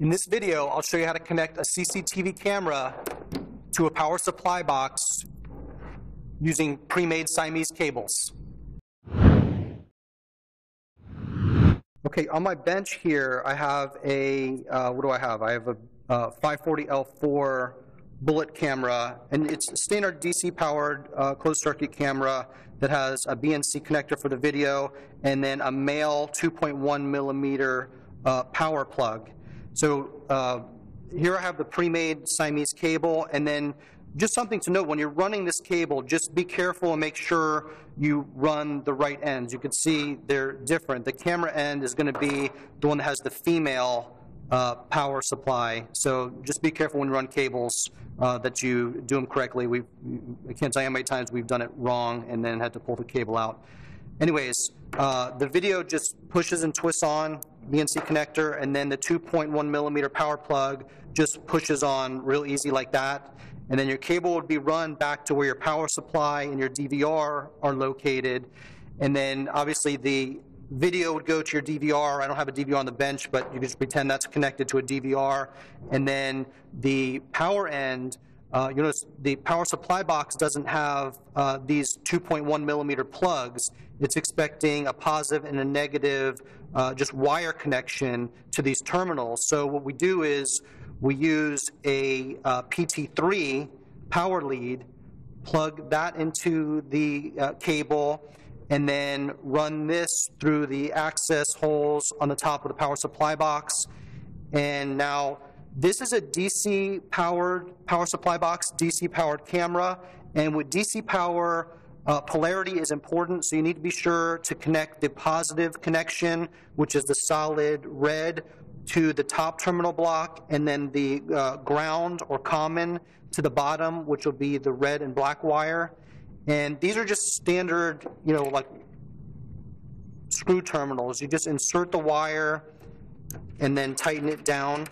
In this video, I'll show you how to connect a CCTV camera to a power supply box using Premade Siamese cables. Okay, on my bench here, I have a, what do I have? I have a 540L4 bullet camera, and it's a standard DC-powered closed-circuit camera that has a BNC connector for the video, and then a male 2.1 millimeter power plug. So here I have the Premade Siamese cable, and then just something to note, when you're running this cable, just be careful and make sure you run the right ends. You can see they're different. The camera end is going to be the one that has the female power supply. So just be careful when you run cables that you do them correctly. I can't tell you how many times we've done it wrong and then had to pull the cable out. Anyways, the video just pushes and twists on BNC connector, and then the 2.1 millimeter power plug just pushes on real easy like that. And then your cable would be run back to where your power supply and your DVR are located. And then obviously the video would go to your DVR. I don't have a DVR on the bench, but you can just pretend that's connected to a DVR. And then the power end, you notice the power supply box doesn't have these 2.1 millimeter plugs. It's expecting a positive and a negative just wire connection to these terminals. So what we do is we use a PT3 power lead, plug that into the cable, and then run this through the access holes on the top of the power supply box. And now this is a DC powered power supply box, DC powered camera, and with DC power, polarity is important, so you need to be sure to connect the positive connection, which is the solid red, to the top terminal block, and then the ground or common to the bottom, which will be the red and black wire. And these are just standard, you know, like screw terminals. You just insert the wire and then tighten it down.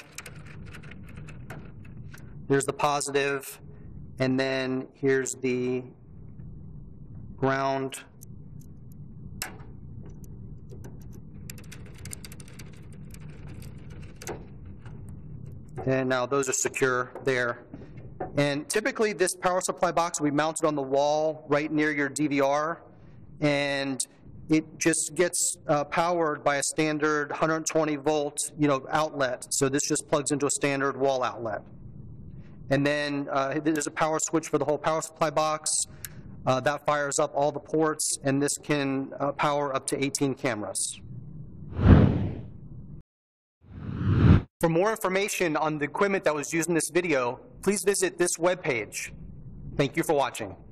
Here's the positive, and then here's the ground. And now those are secure there. And typically this power supply box will be mounted on the wall right near your DVR, and it just gets powered by a standard 120 volt outlet. So this just plugs into a standard wall outlet. And then there's a power switch for the whole power supply box. That fires up all the ports, and this can power up to 18 cameras. For more information on the equipment that was used in this video, please visit this webpage. Thank you for watching.